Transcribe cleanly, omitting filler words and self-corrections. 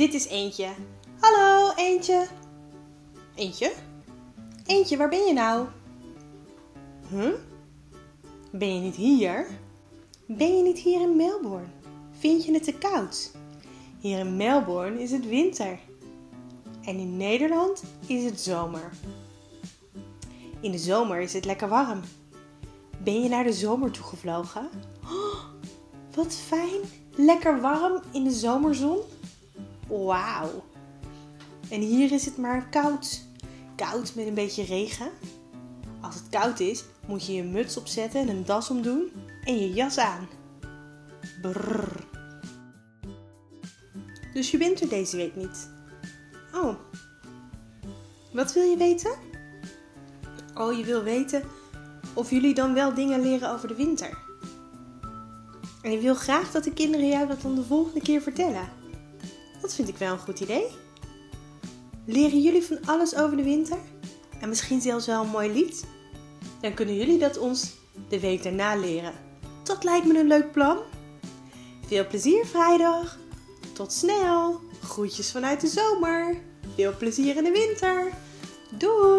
Dit is Eentje. Hallo, Eentje. Eentje? Eentje, waar ben je nou? Ben je niet hier? Ben je niet hier in Melbourne? Vind je het te koud? Hier in Melbourne is het winter. En in Nederland is het zomer. In de zomer is het lekker warm. Ben je naar de zomer toegevlogen? Oh, wat fijn! Lekker warm in de zomerzon. Wauw! En hier is het maar koud. Koud met een beetje regen. Als het koud is, moet je je muts opzetten en een das omdoen en je jas aan. Brrr. Dus je bent er deze week niet. Oh. Wat wil je weten? Oh, je wil weten of jullie dan wel dingen leren over de winter. En je wil graag dat de kinderen jou dat dan de volgende keer vertellen. Dat vind ik wel een goed idee. Leren jullie van alles over de winter? En misschien zelfs wel een mooi lied? Dan kunnen jullie dat ons de week daarna leren. Dat lijkt me een leuk plan. Veel plezier vrijdag. Tot snel. Groetjes vanuit de zomer. Veel plezier in de winter. Doei!